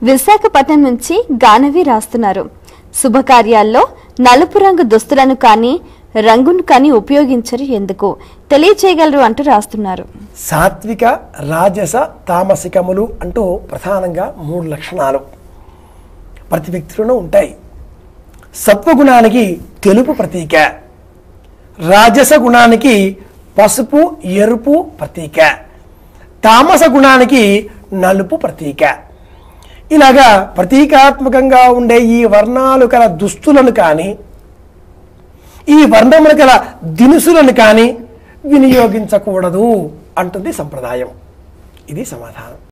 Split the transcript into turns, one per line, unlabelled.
విశాఖపట్నం నుంచి గానవి రాస్తున్నారు. శుభకార్యాల్లో నలుపు రంగు దుస్తులను కానీ రంగును కానీ ఉపయోగించరు, ఎందుకు తెలియచేయగలరు అంటూ రాస్తున్నారు.
సాత్విక, రాజస, తామసికములు అంటూ ప్రధానంగా 3 లక్షణాలు ప్రతి వ్యక్తిలోనూ ఉంటాయి. సత్వగుణానికి తెలుపు ప్రతీక, రాజస గుణానికి పసుపు ఎరుపు ప్రతీక, తామస గుణానికి నలుపు ప్రతీక. ఇలాగా ప్రతీకాత్మకంగా ఉండే ఈ వర్ణాలు గల దుస్తులను కానీ ఈ వర్ణములు గల దినుసులను కానీ వినియోగించకూడదు అంటుంది సంప్రదాయం. ఇది సమాధానం.